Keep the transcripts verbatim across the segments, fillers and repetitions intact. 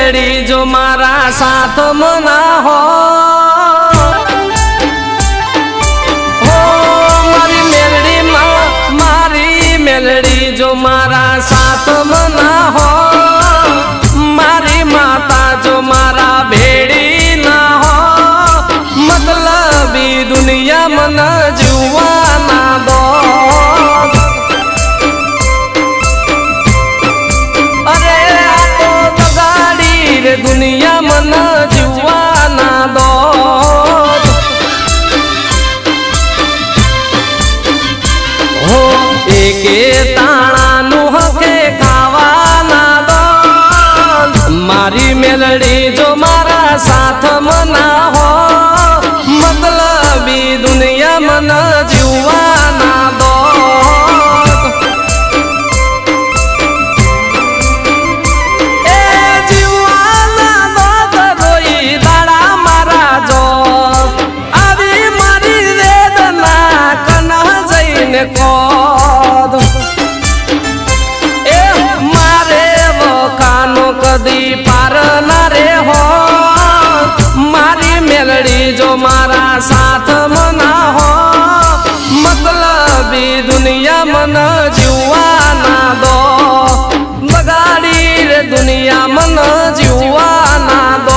मेलड़ी जो मारा साथ मना हो, हो मारी मेलड़ी माँ मारी मेलड़ी जो मारा साथ मना हो, मारी माता जो मारा भेड़ी ना हो, मतलबी दुनिया मन जुआ ना दो। अरे आ तो दगाड़ी रे दुनिया मन जुआ ना दो। हो एके ताणा नुह के खावा ना दो, मारी मेलड़ी जो मारा साथ मना हो, मतलबी दुनिया मन जुआ ना दो। ए जुआ ना दो तो रोई दाड़ा मारा जो, अभी मारी वेदना कना जैन को ए मारे वो कानो कदी पार ना रे हो, मारी मेलड़ी जो मारा साथ मना हो, मतलबी दुनिया मन जुआ ना दो। बगाड़ी रे दुनिया मन जुआ ना दो।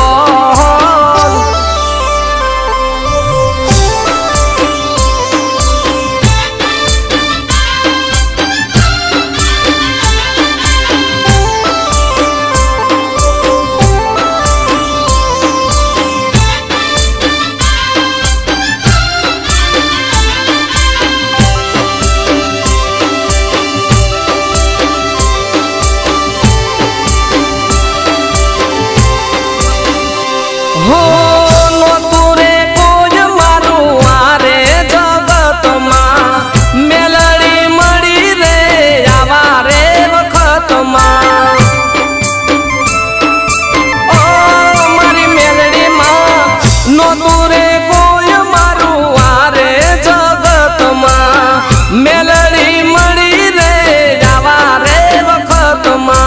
हो नो तुरे कोई मारू आरे जगत माँ, मेलड़ी मड़ी रे आवारे वखत माँ। ओ मारी मेलड़ी माँ नो तुरे कोई मारू आरे जगत माँ, मेलड़ी मड़ी रे आवारे वखत माँ।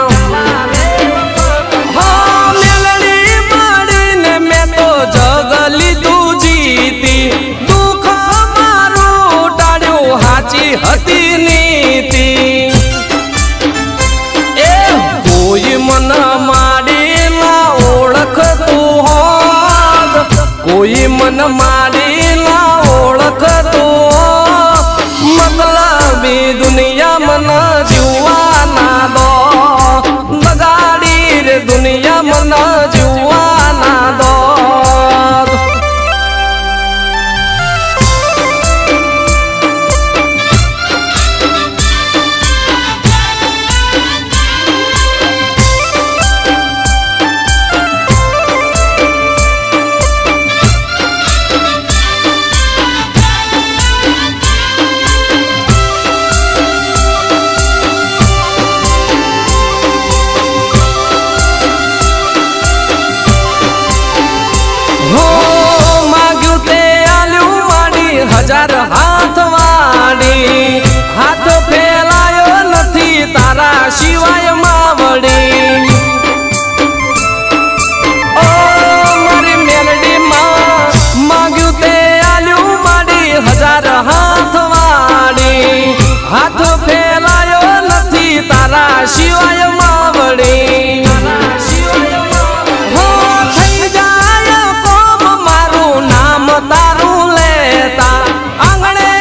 जगली तू जीती दुख मारू टाड़्यो हाची हती नीति। ए कोई मन मारी ना ओळख तू हो, कोई मन मारी ना ओळख तू हो, मतलबी दुनिया मन जुआ ना दो। बगाड़ी रे दुनिया मन जुआ ना दो। हजार हाथ वाड़ी हाथ फैलायो नथी तारा शिवाय मावड़ी। ओ मारी मेलड़ी माँ मांग्यू ते आल्यू माड़ी हजार हाथ वाड़ी, हाथ फैलायो नथी तारा शिवाय मावड़ी। हो थई जाय कोम मारू नाम तारू लेता, आंगणे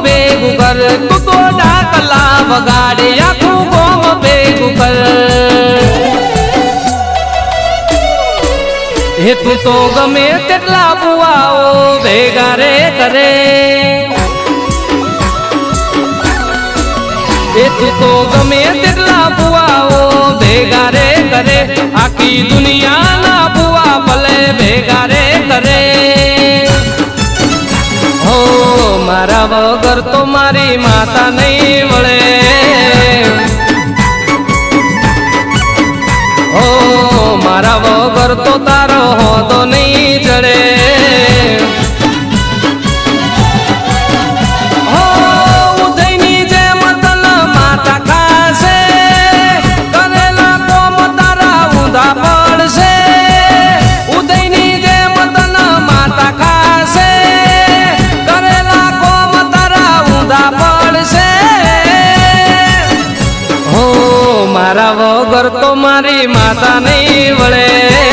भेगू कर तू तो डाकला वगाड़े आखू गोम भेगू कर हे तू तो गमे तेटला बुआओ भेगा रे करे हे तू तो गमे तेटला बुआओ भेगा रे करे आखी दुनिया ना बुआ भले भेगा रे करे हो मारा वगर तो मारी माता नहीं वळे हो मारा वगर तो तारो हो तो नहीं जड़े हो उदयनी जे मतल माता खासे करेला कोम तारा उदा पड़से उदयनी जे मतल माता खासे करेला कोम तारा उदा पड़से हो मारा वगर तो मारी माता नहीं वळे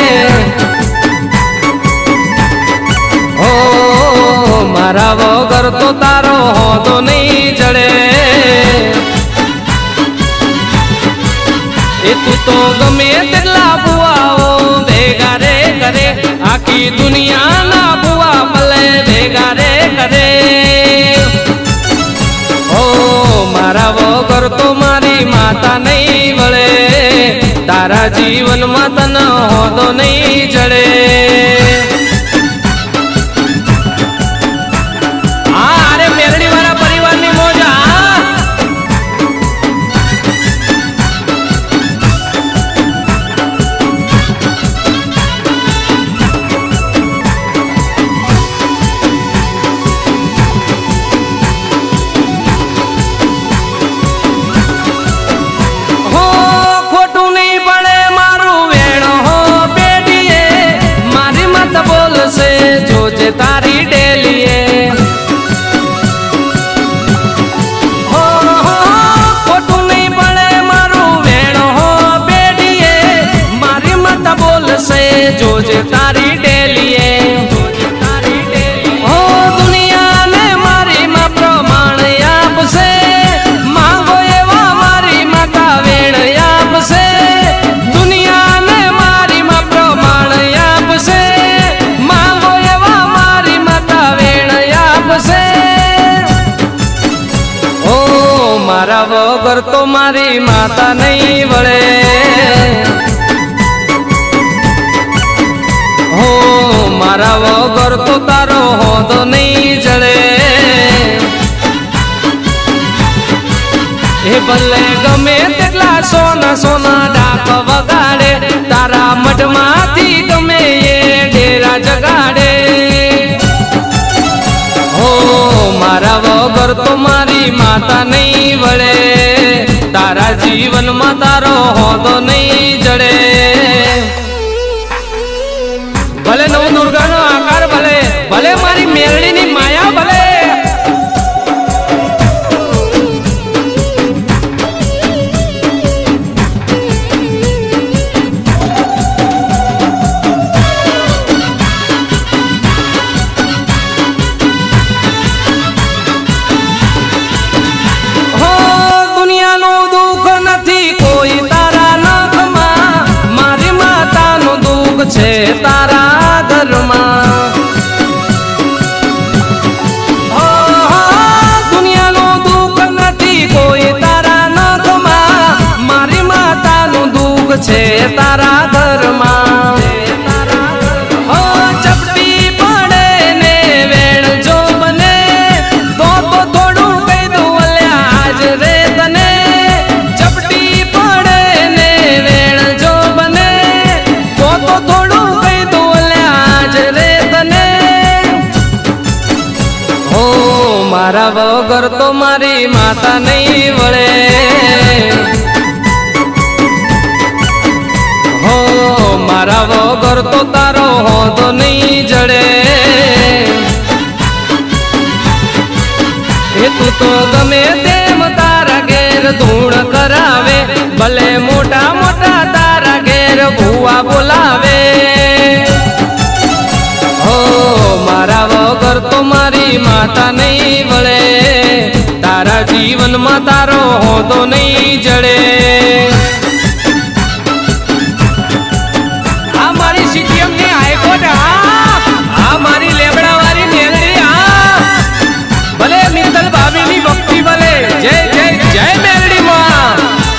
हो मारा वगर तो तारो हो तो नहीं जड़े ए तू तो गमे तेटला बुआओ भेगा रे करे आखी दुनिया ना बुआ भले भेगा रे करे हो मारा वगर तो मारी माता नहीं वळे तारा जीवन में तन हो तो नहीं जड़े अरे मेरड़ी वाला परिवार में मौजा तारी डेलिए हो हो फोटू नहीं पड़े मारू वेण हो बेडिए मारी मत बोल से जो जे तारी डेलिए हो दुनिया ने मारी मां प्रमाण आप से मांगो एवा मारी मां का वेण आप से दुनिया ने मारी मां प्रमाण आप से मारा वगर तो मारी माता नहीं वळे हो मारा वगर तो तारो हो तो नहीं जड़े हे भले गमे तेटला सोना सोना डाक वगाड़े तारा मठमाथी गमे ये डेरा जगाड़े हो मारा वगर तो मारी माता नहीं वळे तारा जीवन में तारो हो तो नहीं जड़े भले नव दुर्गा नो आकार भले भले मारी मेलड़ी नी माया भले छे तारा घर में हो दुनिया नो दुख नथी कोई तारा नख में मारी माता नु दुख छे तारा घर में हो चपटी पड़े ने वेण जो बने तो तो थोड़ू कई दो आज रे तने चपटी पड़े ने वेण जो बने तो तो थोड़ू मारा वगर तो मारी माता नहीं वळे हो मारा वगर तो तारो हो तो नहीं जड़े हे तू तो गमे तेम तारा घेर धूण करावे भले मोटा मोटा तारा घेर भुआ बोलावे हो मारा वगर तो मारी माता नहीं वळे जीवन में तारो हो तो नहीं जड़े। हमारी सीटीएम ने हाईकोर्ट हमारी लेबड़ा वाली मेलड़ी भले मित्तल भाभी नी भक्ति भले जय जय जय मेलड़ी मां।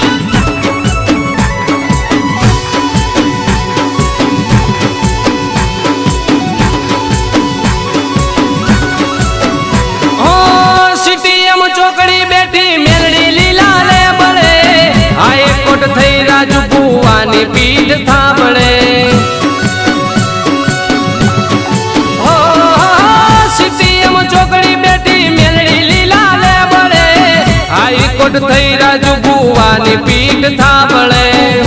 ओ सीटीएम चौकड़ी बैठी मेलड़ी लीला ले बड़े हाईकोर्ट थई राजू बुआनी पीठ था बड़े। हाईकोर्ट थई राजू बुआनी पीठ था बड़े।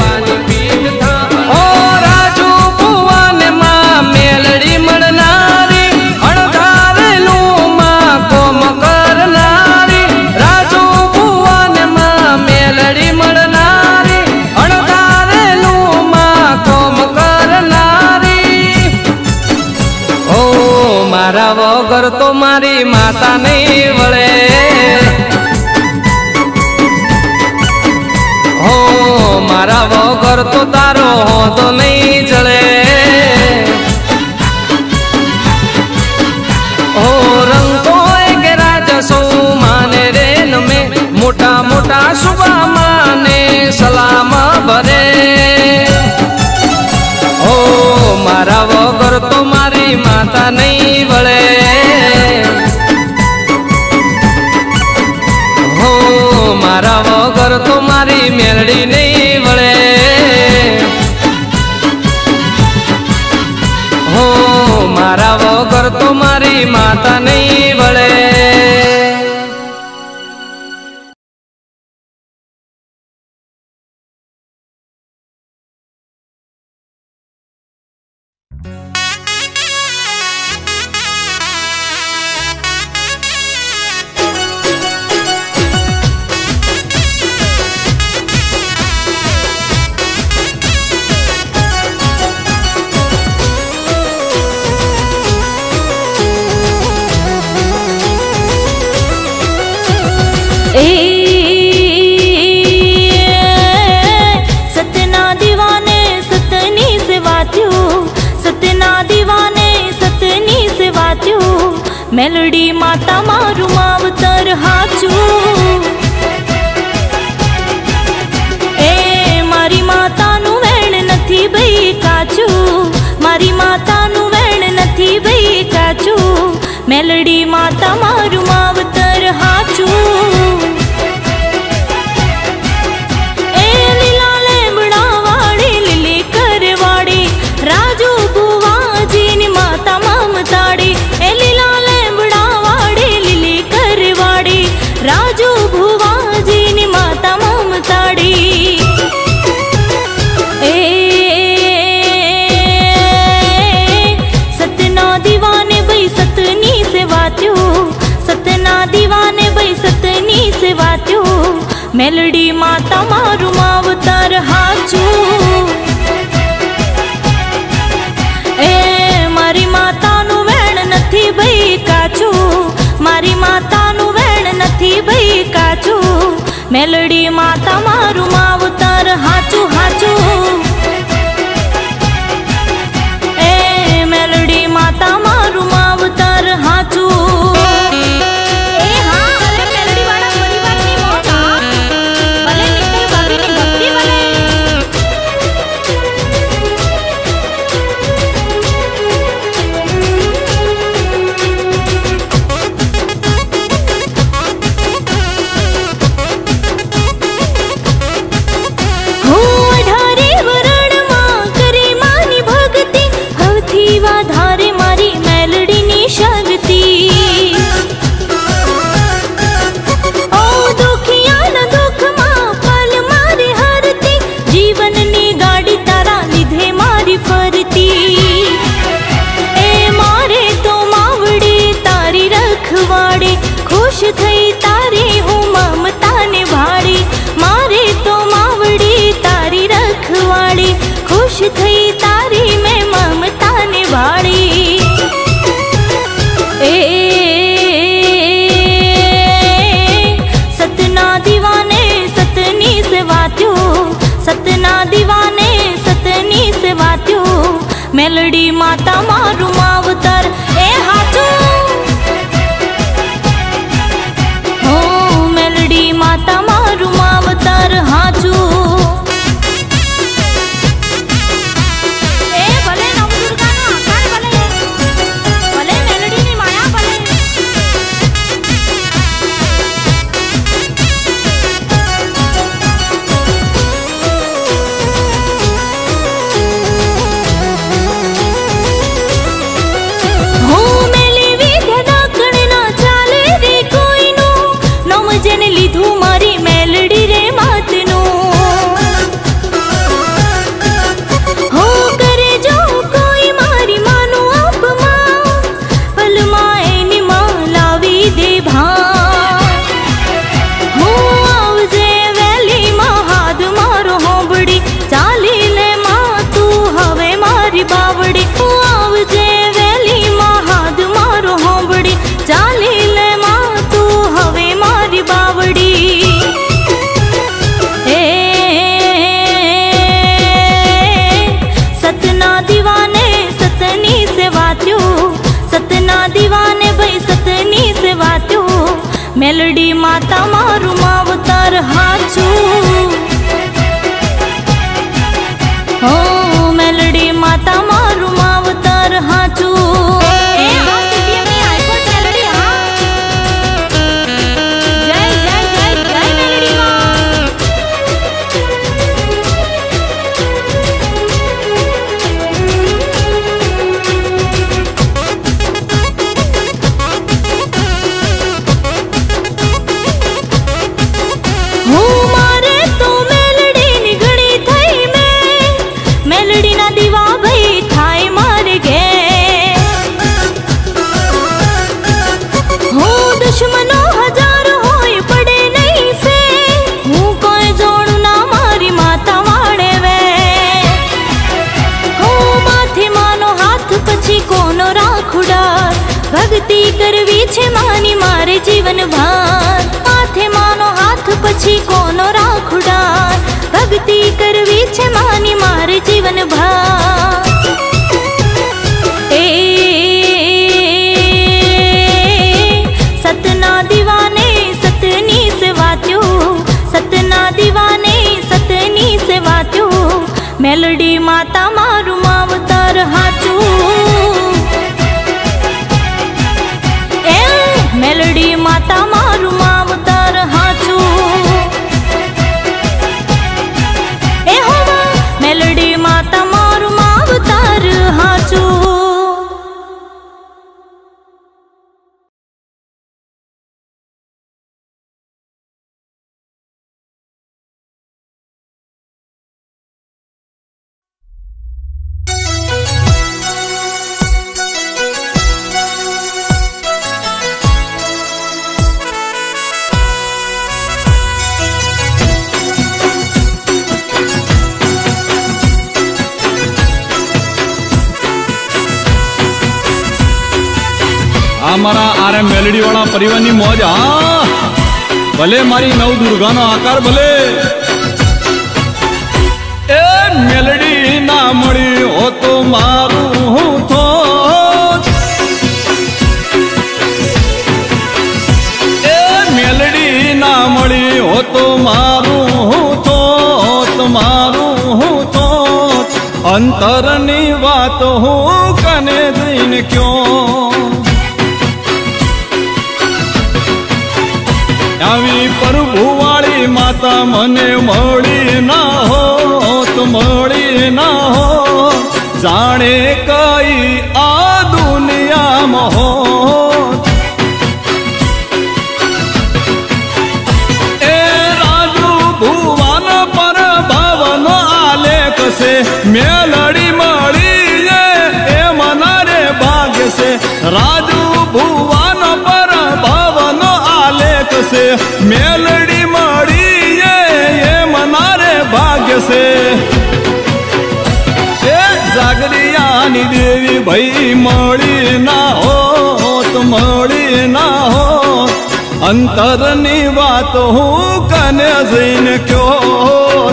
ओ राजू बुआने मां मेलड़ी मड़नारी अणधारेलू मां कोम करनारी। राजू बुआने मां मेलड़ी मड़नारी अणधारेलू मां कोम करनारी। ओ मारा वगर तो मारी माता नहीं वळे। मारा वगर तो तारो हो तो नहीं जले। ओ रंगो एक राजा सो माने रेन में मोटा मोटा सुबह माने सलाम भरे। ओ मारा वगर तो मारी माता नहीं वळे। हो मारा वगर तो मारी मेलड़ी नहीं वळे। हो मारा वगर तो मारी माता नहीं वळे। सतना दीवाने सतनी से वात्यो, सतना दीवाने सतनी से वात्यो। मेलडी माता मारू मावतर हाचू। ए मारी माता नु वेण नथी भई काचू। मारी माता नु वेण नथी भई काचू। मेलडी माता मारू मावतर हाचू। राजू बुआजी नी माता ममताड़ी ए लीला लेबड़ा वाड़ी लिली करवाड़ी। राजू बुआजी नी माता ममताड़ी। ए सतना दीवाने भई सतनी से वात्यो। सतना दीवाने भई सतनी से वात्यो। मेलडी माता मारू मावतर हाचू। ए मारी माता नु वेण नथी भई काचू। मारी माता नु वेण नथी भई काचू। मेलडी माता मारू मावतर हाचू हाचू। ए मेलडी माता मारू मावतर हाचू। ए हां अरे मेलडी वाला परिवार नी मोटा भले निकल भाभी नी भक्ति भले। हो दीवाने सतनी से वात्यो, सतना दीवाने सतनी से वात्यो, मेलडी माता मारू मावतर ए हाचू। हो मेलडी माता मारू मावतर हाचू। दीवाने भाई सतनी से वात्यो, मेलडी माता मारू मावतर हाचू। हो मेलडी माता मारू मावतर हाचू। ए हाँ सिटी में आईकोट मेलडी हाँ। जय जय जय जय मेलडी माँ। भक्ति करवी छे मानी मारे जीवन भार, माथे मानो हाथ पछी कोनो राखुडार। भक्ति करवी छे मानी मारे जीवन भार। ए सतना दीवाने सतनी से वात्यो, सतना दीवाने सतनी से वात्यो, मेलडी माता मारू मावतर हाचू। मेलडी माता मारू मावतर हाचू। ए होवा मेलडी माता मारू मावतर हाचू। मारा आर एम मेलडी वाला परिवार नी मौज। हाँ भले मारी नव दुर्गा नो आकार भले ए मेलडी ना मળી हो तो मारू हूँ थो। ए मेलडी ना मળી हो तो मारू हूँ थो, मारू हूँ थो। अंतर नी बात हूँ कने दिन क्यों આવી પ્રભુવાળી માતા મને મળી ના હો તો મળી ના હો, જાણે કઈ આ દુનિયામાં હો। એ રાજુ ભુવન પર ભાવનો આલેખ છે, મેલડી મળી એ મના રે ભાગ્ય છે। રાજુ ભુવન પર ભાવનો આલેખ से मेलडी मળી ये मनारे भाग्य से। ए जागरियानी देवी भाई मળી ना हो तो मળી ना हो, અંતરની વાત હું કને જઈને કયો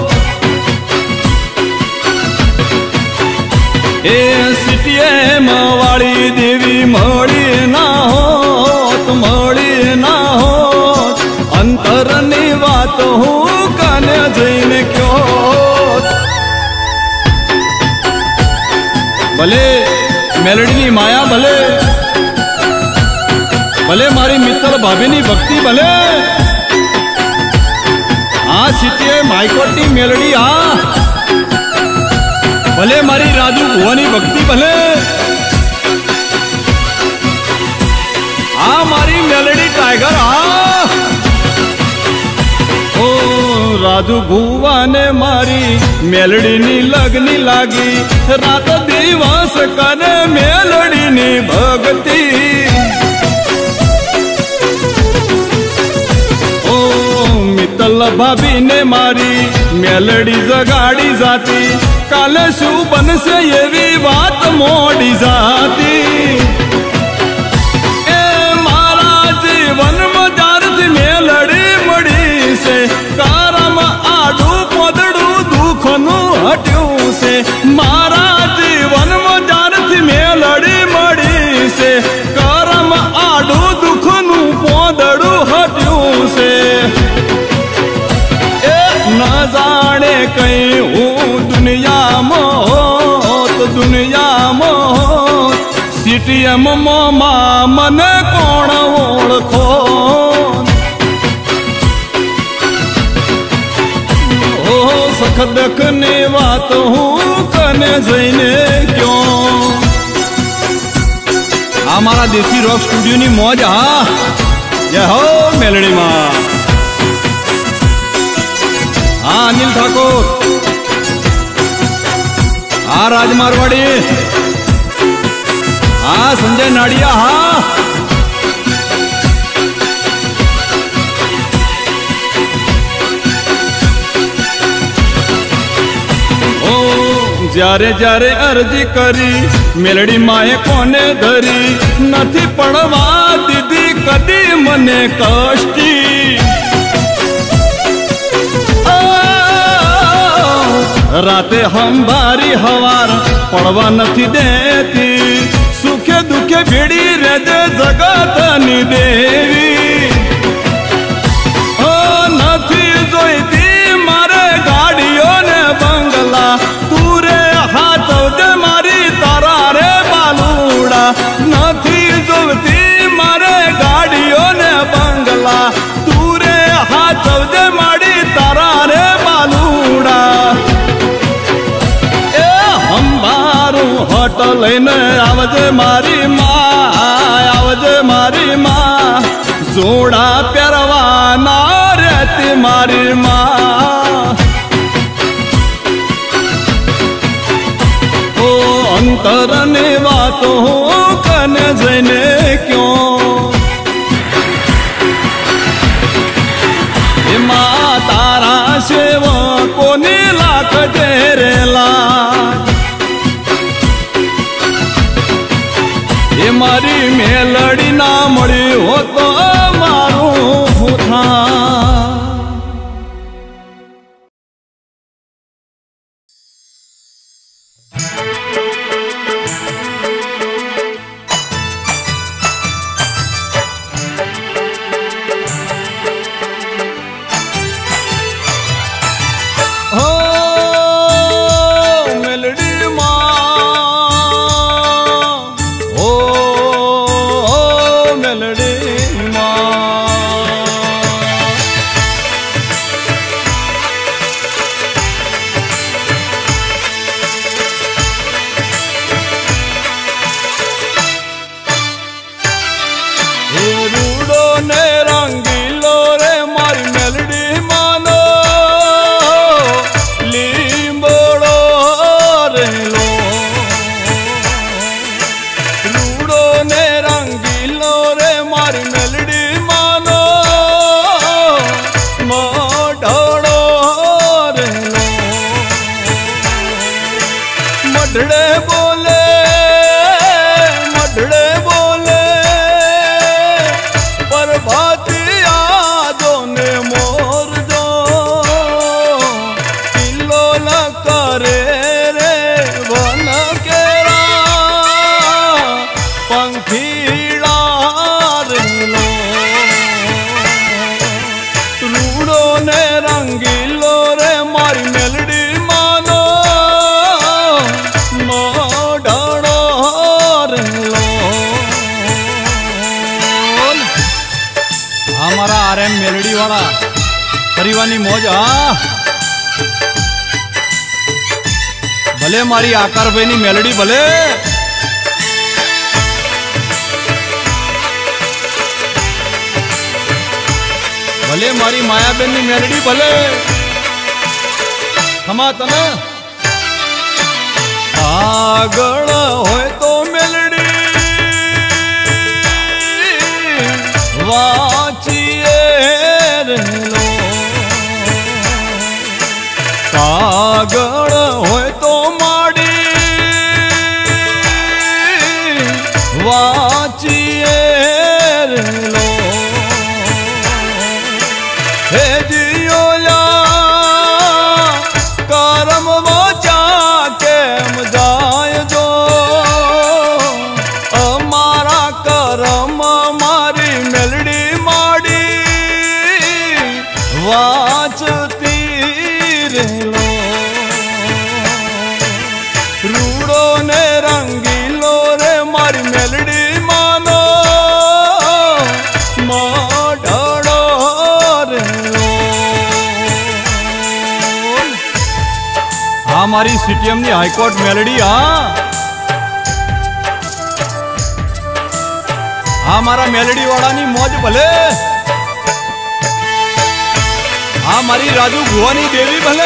એ સિટીએમાં વાળી દેવી મળી ના હોત મળી ના હોત અંતરની વાત હું કને જઈને કયો ભલે મેલડીની માયા ભલે ભલે મારી મિત્તલ ભાભીની ભક્તિ ભલે આ સિટીએ માયકોટની મેલડી આ ભલે મારી રાજુ ભુવાની ભક્તિ ભલે આ મારી મેલડી ટાઈગર આ ઓ રાજુ ભુવાને મારી મેલડીની લગની લાગી રાત દિવસ કરે મેલડીની ભક્તિ મિત્તલ ભાભી ને મારી મેલડી જગાડી જાતી કાલે શું બનશે એવી વાત મોડી જાતી એ મારા જીવનમાં જ્યારથી મેલડી મળી છે કારામાં આડું પોદડું દુઃખનું હટ્યું છે મારા જીવનમાં જ્યારથી મેલડી મળી છે કારામાં આડું દુઃખનું પોદડું હટ્યું છે न जाने कहीं हूँ दुनिया मोत दुनिया मोत सीटीएम मोमा मन कोण ओळखो ओ सखदक ने बात हूँ कने जईने क्यों आ मारा देसी रॉक स्टूडियो नी मौज हा जय हो मेलडी मां हाँ अनिल ठाकुर हाँ राज मारवाड़ी हाँ संजय नाडिया हाँ ओ जारे जारे अर्जी करी मेलडी माए कोने धरी नथी पड़वा दीदी कदी मने कष्टी राते हम बारी हवार पड़वा नहीं देती सुखे दुखे भीड़ी रेजे जगतनी देवी ओ नहीं जोईती मारे गाड़ियों ने बंगला तूरे हाथ दे मारी तारा रे बालूड़ा नहीं जोईती मारे गाड़ियों ने बंगला तूरे हाथ दे मारी तारा रे बालूड़ा हट लईने आवजे मारी माँ आवजे मारी माँ जोड़ा प्यारवाना रहती मारी माँ ओ अंतर ने बातों कने जईने क्यों माँ तारा सेवको ने लाख डेरेला ये मारी मेलडी ना मળી हो तो मारू था मेलडी परिवानी मौज हाँ भले मारी आकार बेनी मेलडी भले भले मारी माया बेनी मेलडी भले खमा तने आगळ होय तो मेलडी वाचिए रे लो कागळ होय तो माडी वाचिए रे लो हे जियोला करम वाचा केम जाय जो अमारा करम मारी मेलडी माडी वाचती रे लो रूड़ो ने रंगीलो रे मारी मेलडी मानो माडो रे लो हाँ मारी सीटीएम नी हाईकोर्ट मेलडी हाँ हाँ मारा मेलडी वाला नी मौज भले हाँ मारी राजू भुवानी देवी भले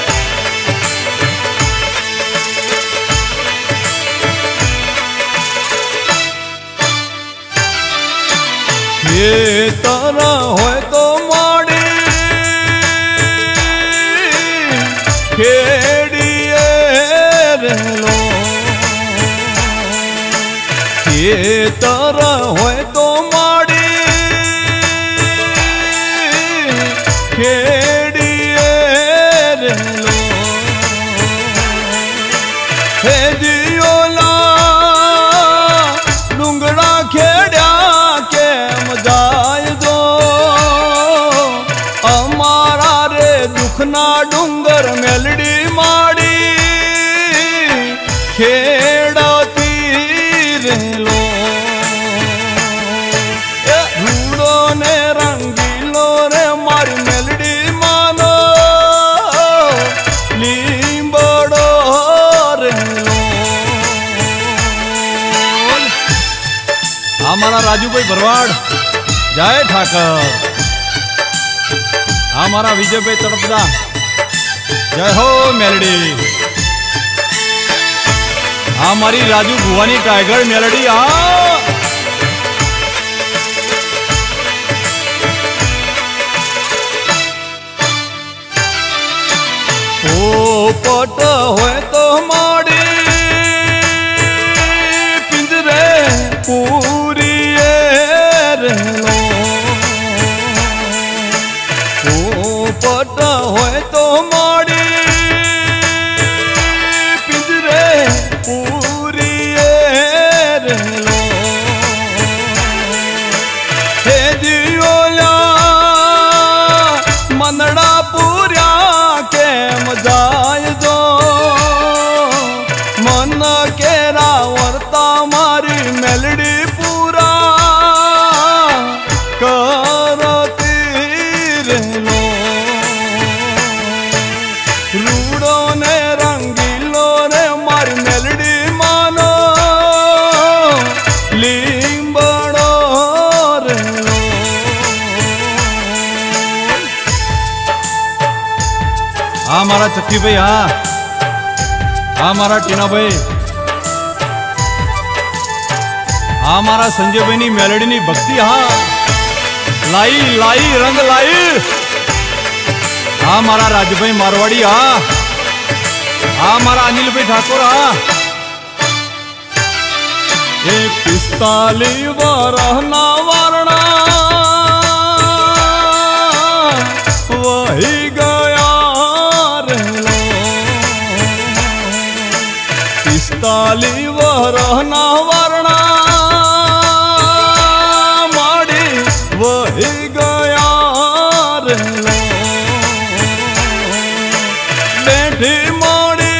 ये तरह होए तो माड़ी खेड़िए रे लो ये तरह होए तो माड़ी खेड़िए रे लो हे जियोला डूंगड़ा खेड़ा के मजाय दो अमारा रे दुखना डूंगर मेलडी माड़ी खेड़ती रे लो रूड़ो ने रंगीलो रे मारी मेलडी मानो लींबड़ो रे लो हमारा राजू भाई भरवाड़ जय ठाकर हमारा विजय भाई तड़पदा जय हो मेलडी हमारी राजू भुवानी टाइगर मेलडी आ ओ पट होए तो माड़ी पिंजरे पूरी रे लो ओ पट होए तो माड़ी पिंजरे पूरी रे लो हे जियोला मनड़ा पूरा के मजाय दो मन के रावरता मारी मेलडी पूरा करती रे लो रूड़ो ने रंगीलो रे मारी मेलडी मानो लींबड़ो रे लो हाँ मारा चक्की भाई हाँ हाँ मारा टीना भाई हाँ मारा संजय भाई नी मेलडी नी भक्ति हाँ लाई लाई रंग लाई हाँ मारा राज भाई मारवाड़ी हाँ हाँ मारा अनिल भाई ठाकुर हाँ ये पिस्ताली वरना वरना वही गया रे लो पिस्ताली वरना वरना माड़ी वही गया रे लो बैठी मोड़ी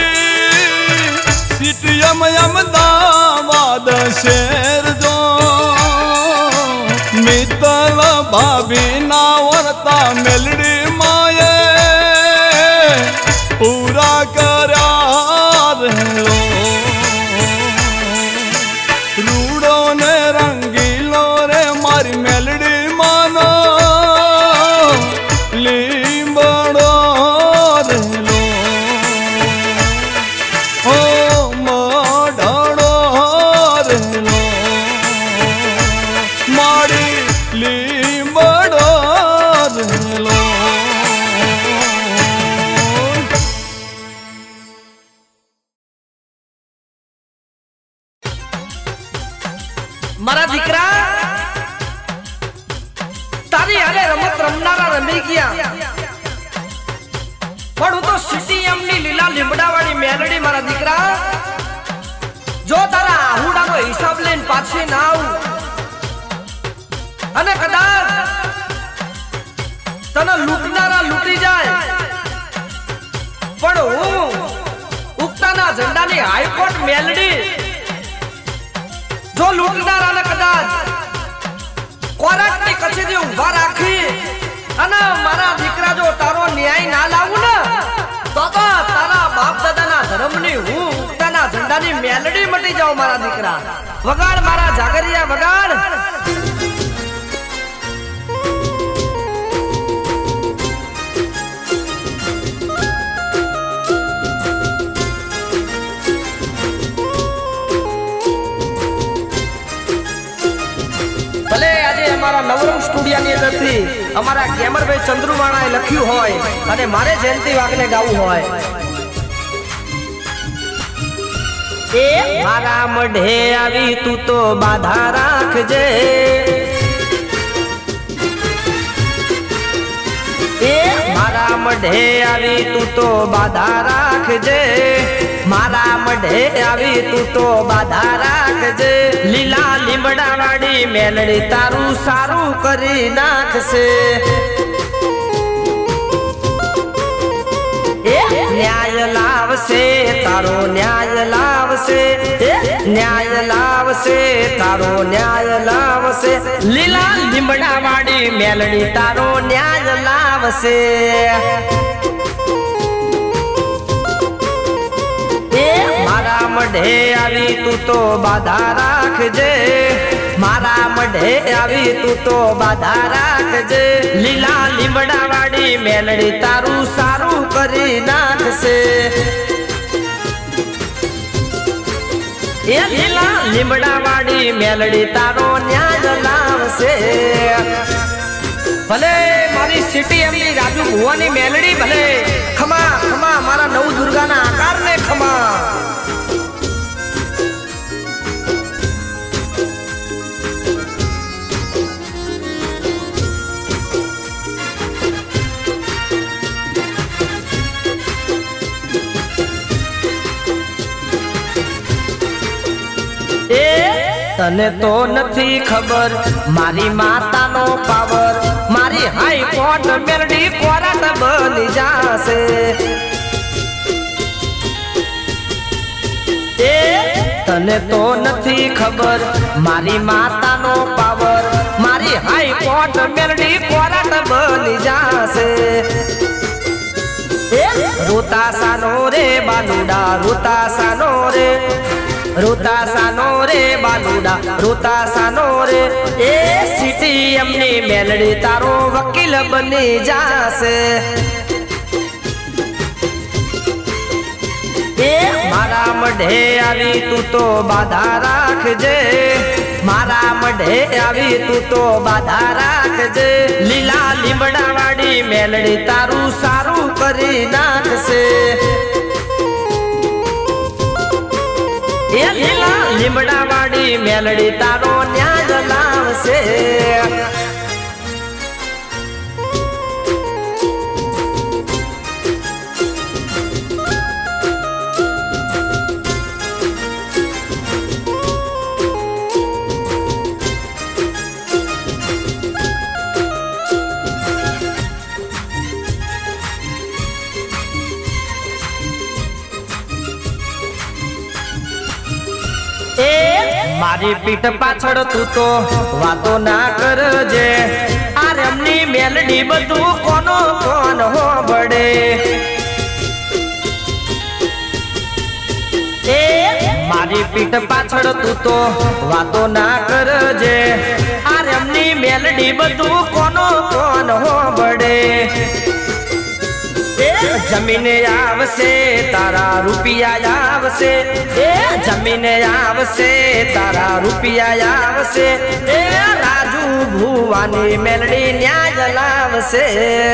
सीटीएम अहमदाबाद शेर जो मित्तल भाभी ना वरता मेलडी मेलडी मारा दीकरा जो तारा हुड़ा नो हिसाब लेन पाछे ना आऊ अने कदाच तने लूटनारा लूटी जाए पण हूँ उगताना झंडानी हाईकोर्ट मेलडी जो लूटनारा ने कदाच कोर्टनी कचेरी उभा राखी अने मारा दीकरा जो तारो न्याय ना लावू ने तो तो तारा बाप दादाना धर्मनी हूँ उगताना झंडानी मेलडी मटी जाओ मारा दीकरा वगाड़ मारा जागरिया वगाड़ भले आज हमारा नवरंग स्टूडियो ની અંદરથી અમારા કેમરભાઈ ચંદ્રુવાણાએ લખ્યું હોય અને મારે જયંતિ વાગને ગાવું હોય એ મારા મઢે આવી તું તો બાધા રાખજે એ મારા મઢે આવી તું તો બાધા રાખજે मारा मढे आवी तू तो बाधा राखजे लीला लीमड़ा वाड़ी मेलड़ी तारू सारू करी नाखसे न्याय लावसे तारो न्याय लावसे न्याय लावसे तारो न्याय लावसे लीला लीमड़ा वाड़ी मेलड़ी तारो न्याय लावसे मारा मढे आवी तू तो बाधा राखजे मारा मढे आवी तू तो बाधा राखजे लीला लीमड़ा वाड़ी मेलड़ी तारू सारू करी नाखसे ए लीला लीमड़ा वाड़ी मेलड़ी तारो न्याय लावसे भले मारी सिटी एमनी राजू भुवानी मेलड़ी भले खमा खमा मारा नव दुर्गा ना आकार ने खमा तने तो नथी खबर मारी माता नो पावर मारी हाई कोर्ट मेलडी कोर्ट बनी जासे ए तने तो नथी खबर मारी माता नो पावर मारी हाई कोर्ट मेलडी कोर्ट बनी जासे रोता सानो रे बालूडा रोता सानो रे रोता सानो रे बालूडा रोता सानो रे ए सिटी एमनी मेलडी तारो वकील बनी जासे ए मारा मढे आवी तू तो बाधा राखजे मारा मढे आवी तू तो बाधा राखजे लीला लीमड़ा वाड़ी मेलडी तारू सारू करी नाखसे ए लीला लीमड़ा वाड़ी मेलड़ी तारो न्याय लावसे मारी पीठ पाछड़ तू तो वातो ना करजे आर हमनी मेलडी बधु कोनो कोन हो बड़े ए मारी पीठ पाछड़ तू तो वातो ना करजे आर हमनी मेलडी बधु कोनो कोन हो बड़े जमीन आवसे तारा रुपया आवसे ए जमीन आवसे तारा रुपया आवसे ए राजू भुवानी मेलडी न्याय लावसे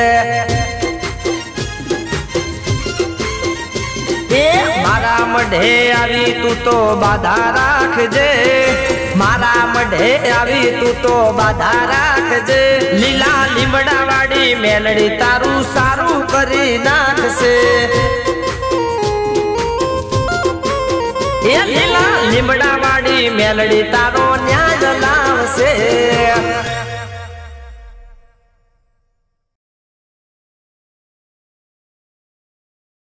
ए मारा मढे आवी तू तो बाधा राखजे मारा मढे आवी तू तो बाधा राखजे लीला लीमड़ा वाड़ी मेलडी तारू सारू करी नाखसे એ લીલા લીમડા વાળી મેલડી તારો ન્યાજ લાવશે